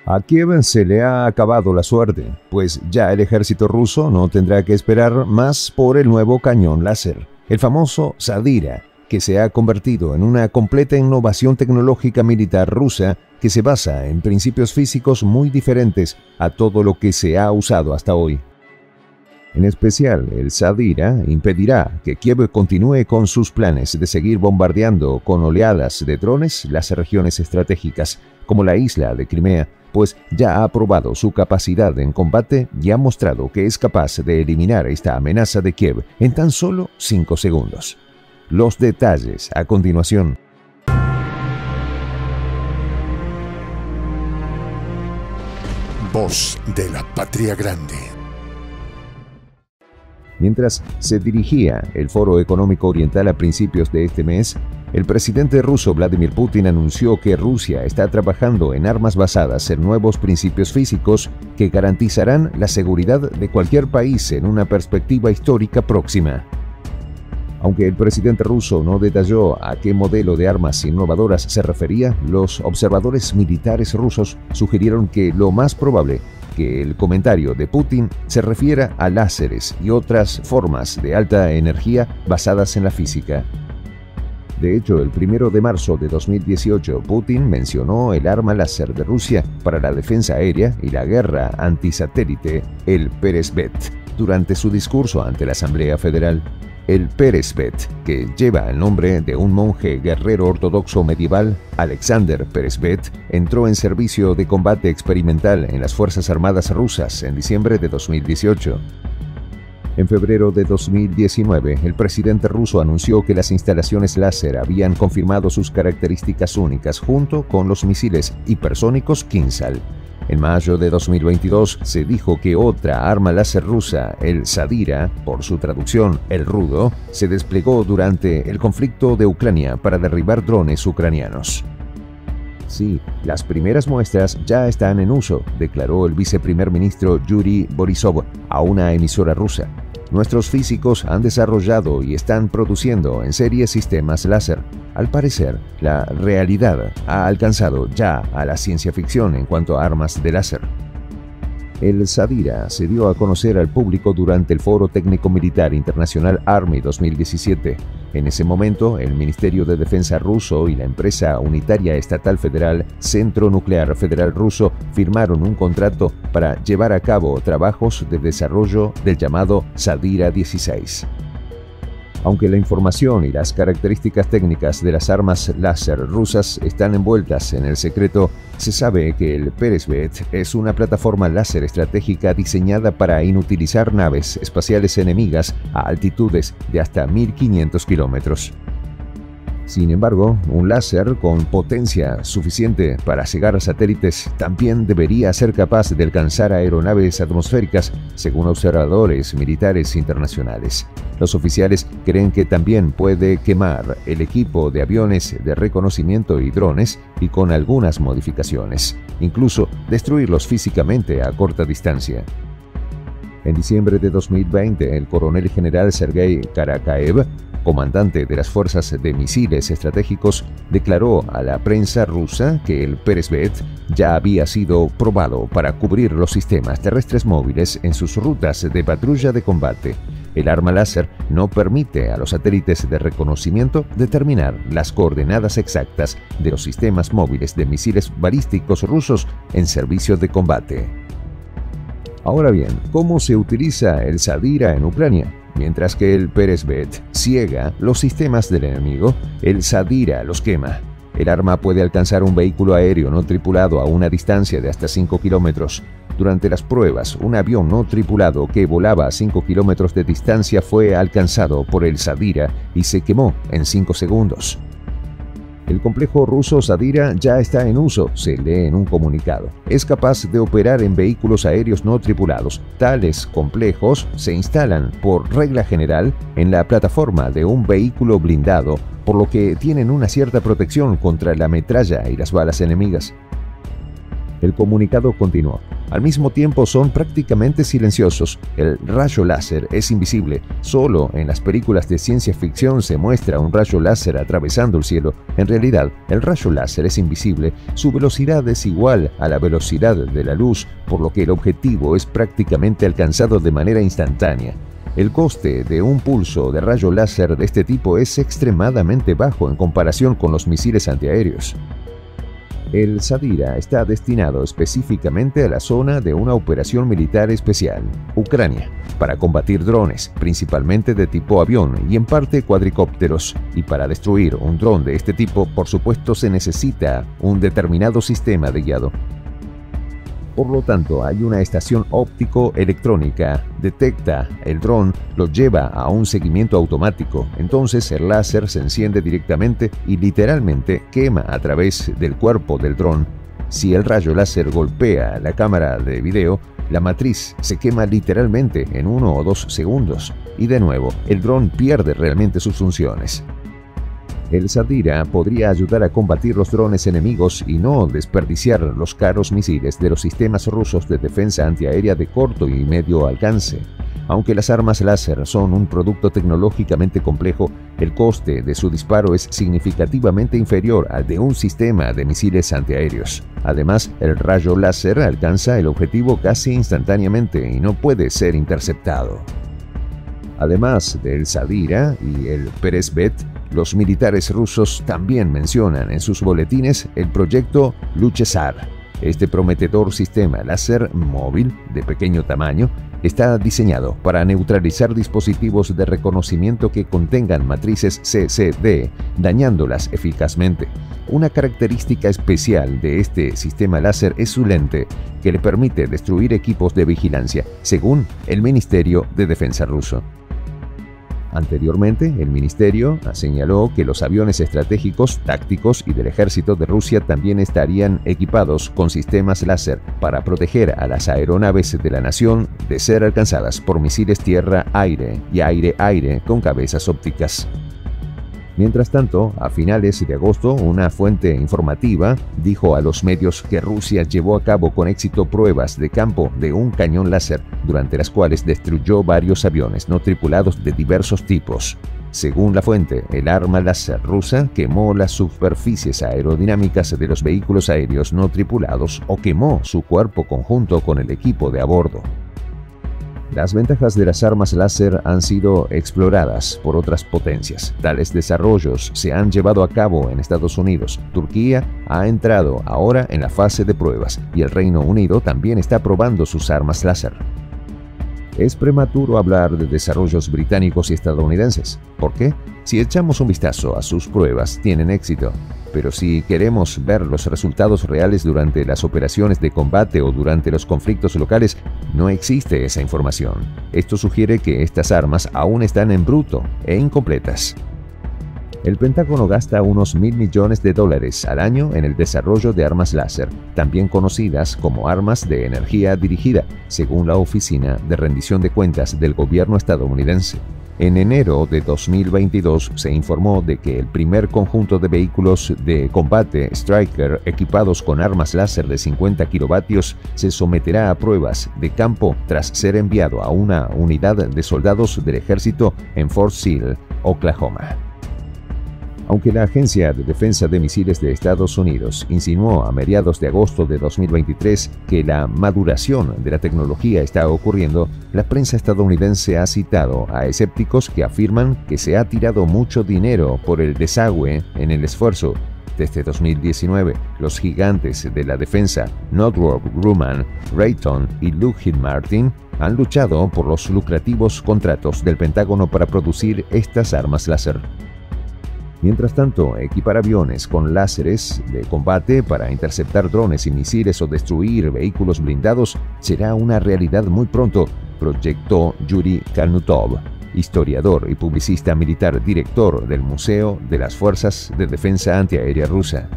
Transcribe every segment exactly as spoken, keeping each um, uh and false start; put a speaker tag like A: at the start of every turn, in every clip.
A: A Kiev se le ha acabado la suerte, pues ya el ejército ruso no tendrá que esperar más por el nuevo cañón láser, el famoso Zadira, que se ha convertido en una completa innovación tecnológica militar rusa que se basa en principios físicos muy diferentes a todo lo que se ha usado hasta hoy. En especial, el Zadira impedirá que Kiev continúe con sus planes de seguir bombardeando con oleadas de drones las regiones estratégicas, como la isla de Crimea, pues ya ha probado su capacidad en combate y ha mostrado que es capaz de eliminar esta amenaza de Kiev en tan solo cinco segundos. Los detalles a continuación.
B: Voz de la Patria Grande.
A: Mientras se dirigía el Foro Económico Oriental a principios de este mes, el presidente ruso Vladimir Putin anunció que Rusia está trabajando en armas basadas en nuevos principios físicos que garantizarán la seguridad de cualquier país en una perspectiva histórica próxima. Aunque el presidente ruso no detalló a qué modelo de armas innovadoras se refería, los observadores militares rusos sugirieron que lo más probable que el comentario de Putin se refiera a láseres y otras formas de alta energía basadas en la física. De hecho, el primero de marzo de dos mil dieciocho, Putin mencionó el arma láser de Rusia para la defensa aérea y la guerra antisatélite, el Peresvet, durante su discurso ante la Asamblea Federal. El Peresvet, que lleva el nombre de un monje guerrero ortodoxo medieval, Alexander Peresvet, entró en servicio de combate experimental en las Fuerzas Armadas rusas en diciembre de dos mil dieciocho. En febrero de dos mil diecinueve, el presidente ruso anunció que las instalaciones láser habían confirmado sus características únicas junto con los misiles hipersónicos Kinzhal. En mayo de dos mil veintidós se dijo que otra arma láser rusa, el Zadira, por su traducción el rudo, se desplegó durante el conflicto de Ucrania para derribar drones ucranianos. Sí, las primeras muestras ya están en uso, declaró el viceprimer ministro Yuri Borisov a una emisora rusa. Nuestros físicos han desarrollado y están produciendo en serie sistemas láser. Al parecer, la realidad ha alcanzado ya a la ciencia ficción en cuanto a armas de láser. El Zadira se dio a conocer al público durante el Foro Técnico Militar Internacional Army dos mil diecisiete. En ese momento, el Ministerio de Defensa ruso y la empresa unitaria estatal federal Centro Nuclear Federal Ruso firmaron un contrato para llevar a cabo trabajos de desarrollo del llamado Zadira dieciséis. Aunque la información y las características técnicas de las armas láser rusas están envueltas en el secreto, se sabe que el Peresvet es una plataforma láser estratégica diseñada para inutilizar naves espaciales enemigas a altitudes de hasta mil quinientos kilómetros. Sin embargo, un láser con potencia suficiente para cegar satélites también debería ser capaz de alcanzar aeronaves atmosféricas, según observadores militares internacionales. Los oficiales creen que también puede quemar el equipo de aviones de reconocimiento y drones y con algunas modificaciones, incluso destruirlos físicamente a corta distancia. En diciembre de dos mil veinte, el coronel general Sergei Karakaev, comandante de las fuerzas de misiles estratégicos, declaró a la prensa rusa que el Peresvet ya había sido probado para cubrir los sistemas terrestres móviles en sus rutas de patrulla de combate. El arma láser no permite a los satélites de reconocimiento determinar las coordenadas exactas de los sistemas móviles de misiles balísticos rusos en servicio de combate. Ahora bien, ¿cómo se utiliza el Zadira en Ucrania? Mientras que el Peresvet ciega los sistemas del enemigo, el Zadira los quema. El arma puede alcanzar un vehículo aéreo no tripulado a una distancia de hasta cinco kilómetros. Durante las pruebas, un avión no tripulado que volaba a cinco kilómetros de distancia fue alcanzado por el Zadira y se quemó en cinco segundos. El complejo ruso Zadira ya está en uso, se lee en un comunicado. Es capaz de operar en vehículos aéreos no tripulados. Tales complejos se instalan, por regla general, en la plataforma de un vehículo blindado, por lo que tienen una cierta protección contra la metralla y las balas enemigas. El comunicado continuó. Al mismo tiempo son prácticamente silenciosos. El rayo láser es invisible. Solo en las películas de ciencia ficción se muestra un rayo láser atravesando el cielo. En realidad, el rayo láser es invisible. Su velocidad es igual a la velocidad de la luz, por lo que el objetivo es prácticamente alcanzado de manera instantánea. El coste de un pulso de rayo láser de este tipo es extremadamente bajo en comparación con los misiles antiaéreos. El Sadira está destinado específicamente a la zona de una operación militar especial, Ucrania, para combatir drones, principalmente de tipo avión y en parte cuadricópteros. Y para destruir un dron de este tipo, por supuesto, se necesita un determinado sistema de guiado. Por lo tanto, hay una estación óptico-electrónica, detecta el dron, lo lleva a un seguimiento automático, entonces el láser se enciende directamente y literalmente quema a través del cuerpo del dron. Si el rayo láser golpea la cámara de video, la matriz se quema literalmente en uno o dos segundos y de nuevo, el dron pierde realmente sus funciones. El Sadira podría ayudar a combatir los drones enemigos y no desperdiciar los caros misiles de los sistemas rusos de defensa antiaérea de corto y medio alcance. Aunque las armas láser son un producto tecnológicamente complejo, el coste de su disparo es significativamente inferior al de un sistema de misiles antiaéreos. Además, el rayo láser alcanza el objetivo casi instantáneamente y no puede ser interceptado. Además del Sadira y el Peresvet, los militares rusos también mencionan en sus boletines el proyecto Luchezar. Este prometedor sistema láser móvil de pequeño tamaño está diseñado para neutralizar dispositivos de reconocimiento que contengan matrices C C D, dañándolas eficazmente. Una característica especial de este sistema láser es su lente, que le permite destruir equipos de vigilancia, según el Ministerio de Defensa ruso. Anteriormente, el ministerio señaló que los aviones estratégicos, tácticos y del ejército de Rusia también estarían equipados con sistemas láser para proteger a las aeronaves de la nación de ser alcanzadas por misiles tierra-aire y aire-aire con cabezas ópticas. Mientras tanto, a finales de agosto, una fuente informativa dijo a los medios que Rusia llevó a cabo con éxito pruebas de campo de un cañón láser, durante las cuales destruyó varios aviones no tripulados de diversos tipos. Según la fuente, el arma láser rusa quemó las superficies aerodinámicas de los vehículos aéreos no tripulados o quemó su cuerpo conjunto con el equipo de a bordo. Las ventajas de las armas láser han sido exploradas por otras potencias. Tales desarrollos se han llevado a cabo en Estados Unidos. Turquía ha entrado ahora en la fase de pruebas y el Reino Unido también está probando sus armas láser. Es prematuro hablar de desarrollos británicos y estadounidenses. ¿Por qué? Si echamos un vistazo a sus pruebas, tienen éxito. Pero si queremos ver los resultados reales durante las operaciones de combate o durante los conflictos locales, no existe esa información. Esto sugiere que estas armas aún están en bruto e incompletas. El Pentágono gasta unos mil millones de dólares al año en el desarrollo de armas láser, también conocidas como armas de energía dirigida, según la Oficina de Rendición de Cuentas del gobierno estadounidense. En enero de dos mil veintidós se informó de que el primer conjunto de vehículos de combate Stryker equipados con armas láser de cincuenta kilovatios se someterá a pruebas de campo tras ser enviado a una unidad de soldados del ejército en Fort Sill, Oklahoma. Aunque la Agencia de Defensa de Misiles de Estados Unidos insinuó a mediados de agosto de dos mil veintitrés que la maduración de la tecnología está ocurriendo, la prensa estadounidense ha citado a escépticos que afirman que se ha tirado mucho dinero por el desagüe en el esfuerzo. Desde dos mil diecinueve, los gigantes de la defensa Northrop Grumman, Raytheon y Lockheed Martin han luchado por los lucrativos contratos del Pentágono para producir estas armas láser. Mientras tanto, equipar aviones con láseres de combate para interceptar drones y misiles o destruir vehículos blindados será una realidad muy pronto, proyectó Yuri Kanutov, historiador y publicista militar, director del Museo de las Fuerzas de Defensa Antiaérea Rusa.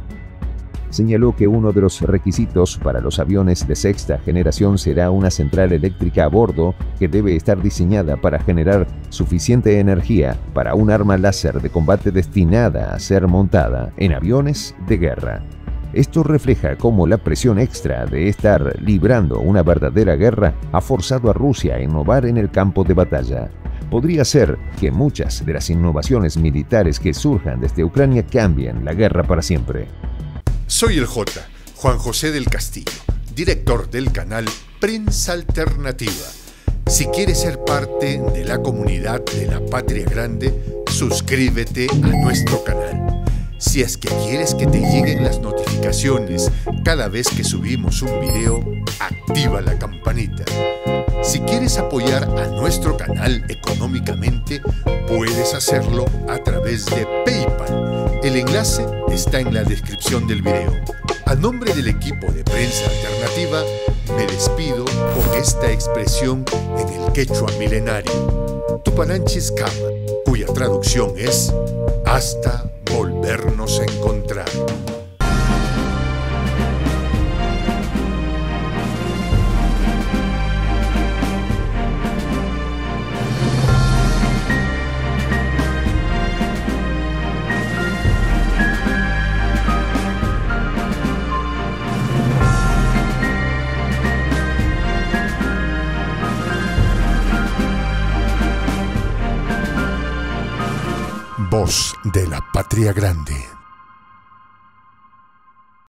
A: Señaló que uno de los requisitos para los aviones de sexta generación será una central eléctrica a bordo que debe estar diseñada para generar suficiente energía para un arma láser de combate destinada a ser montada en aviones de guerra. Esto refleja cómo la presión extra de estar librando una verdadera guerra ha forzado a Rusia a innovar en el campo de batalla. Podría ser que muchas de las innovaciones militares que surjan desde Ucrania cambien la guerra para siempre.
B: Soy el J, Juan José del Castillo, director del canal Prensa Alternativa. Si quieres ser parte de la comunidad de la Patria Grande, suscríbete a nuestro canal. Si es que quieres que te lleguen las notificaciones cada vez que subimos un video, activa la campanita. Si quieres apoyar a nuestro canal económicamente, puedes hacerlo a través de PayPal. El enlace está en la descripción del video. A nombre del equipo de Prensa Alternativa, me despido con esta expresión en el quechua milenario, Tupananchis Kama, cuya traducción es hasta volvernos a encontrar. Voz de la Patria Grande.